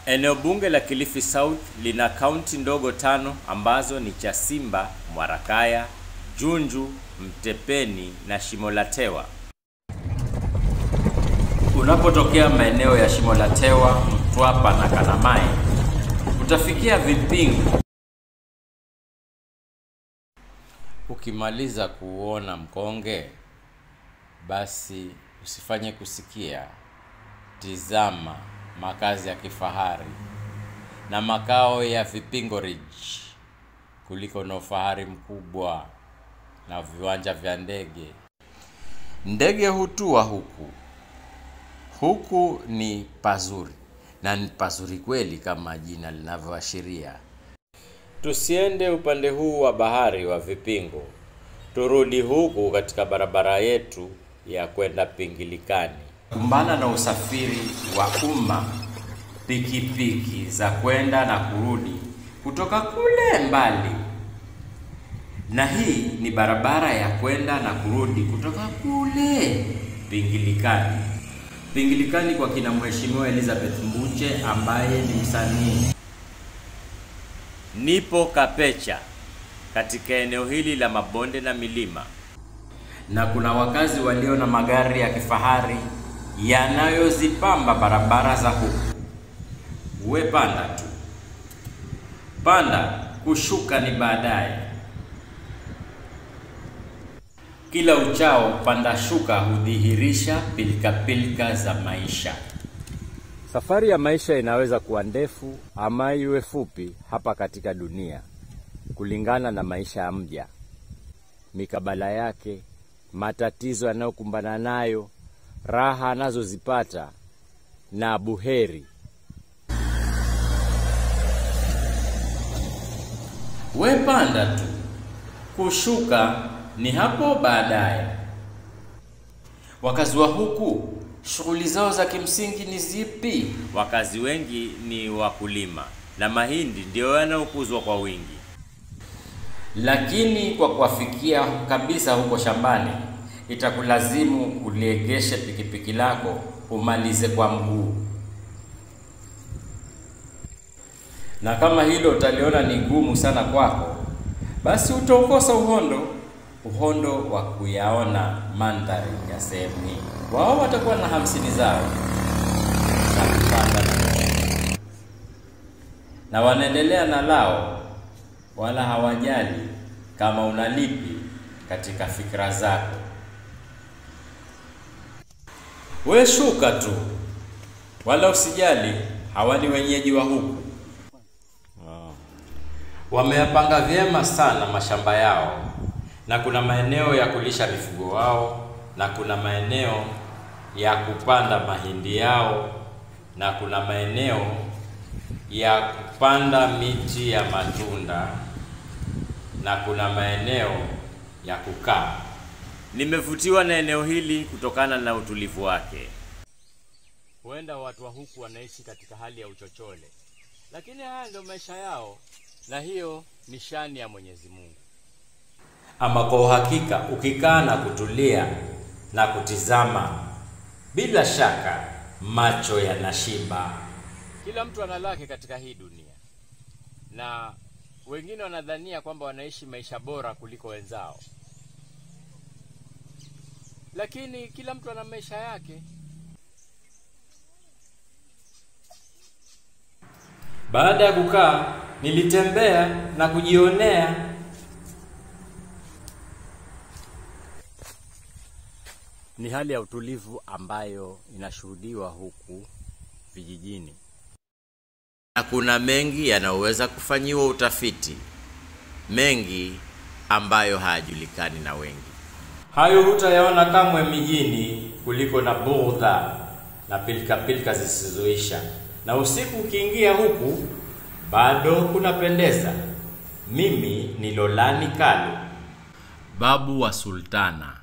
Eneo bunge la Kilifi South lina kaunti ndogo 5 ambazo ni Chasimba, Mwarakaya, Junju, Mtepeni na Shimolatewa. Unapotokea maeneo ya Shimolatewa, Mtwapa na Kanamai, utafikia Vipingo. Ukimaliza kuona Mkonge, basi usifanye kusikia, tizama makazi ya kifahari na makao ya Vipingo Ridge kuliko na ufahari mkubwa na viwanja vya ndege. Ndege hutua huku. Huku ni pazuri, na ni pazuri kweli kama jina linavyoashiria. Tusiende upande huu wa bahari wa Vipingo, turudi huku katika barabara yetu ya kwenda Pingilikani. Kumbana na usafiri wa umma, pikipiki za kwenda na kurudi kutoka kule mbali. Na hii ni barabara ya kwenda na kurudi kutoka kule Pingilikani. Pingilikani kwa kina Mheshimiwa Elizabeth Mbuche ambaye ni msanii. Nipo Kapecha katika eneo hili la mabonde na milima. Na kuna wakazi walio na magari ya kifahari yanayozipamba barabara za huku. Uwe panda tu. Panda, kushuka ni baadaye. Kila uchao panda shuka hudhihirisha pilika za maisha. Safari ya maisha inaweza kuwa ndefu ama iwe fupi hapa katika dunia, kulingana na maisha ya mja, mikabala yake, matatizo yanayokumbana nayo, raha anazozipata na buheri. We panda tu, kushuka ni hapo baadaye. Wakazi wa huku, shughuli zao za kimsingi ni zipi? Wakazi wengi ni wakulima na mahindi ndio yanayokuzwa kwa wingi. Lakini kwa kuwafikia kabisa huko shambani, itakulazimu uliegeshe pikipiki lako umalize kwa mguu. Na kama hilo utaliona ni gumu sana kwako, basi utakosa uhondo wa kuyaona mandhari ya sehemu hii. Wao watakuwa na 50 zao na wanaendelea na lao, wala hawajali kama unalipi katika fikra zako. We shuka tu, wala usijali, hawa ni wenyeji wa huku. Wameyapanga vyema sana mashamba yao, na kuna maeneo ya kulisha mifugo wao, na kuna maeneo ya kupanda mahindi yao, na kuna maeneo ya kupanda miti ya matunda, na kuna maeneo ya kukaa. Nimevutiwa na eneo hili kutokana na utulivu wake. Huenda watu wa huku wanaishi katika hali ya uchochole, lakini haya ndio maisha yao, na hiyo ni shani ya Mwenyezi Mungu. Ama kwa uhakika, ukikaa na kutulia na kutizama, bila shaka macho yanashiba. Kila mtu ana lake katika hii dunia, na wengine wanadhania kwamba wanaishi maisha bora kuliko wenzao, lakini kila mtu ana maisha yake. Baada ya kukaa, nilitembea na kujionea. Ni hali ya utulivu ambayo inashuhudiwa huku vijijini. Na kuna mengi yanayoweza kufanyiwa utafiti, mengi ambayo hayajulikani na wengi. Hayo hutayaona kamwe mijini kuliko na budha na pilika zisizoisha. Na usiku ukiingia huku, bado kunapendeza. Mimi ni Lolani Kalu, babu wa Sultana.